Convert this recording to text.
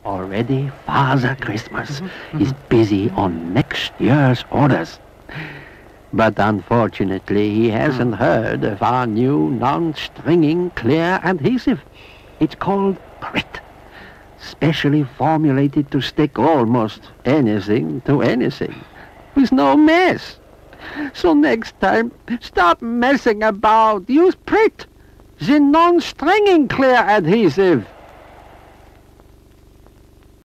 Already Father Christmas is busy on next year's orders. But unfortunately, he hasn't heard of our new non-stringing clear adhesive. It's called Pritt, specially formulated to stick almost anything to anything, with no mess. So next time, stop messing about. Use Pritt, the non-stringing clear adhesive.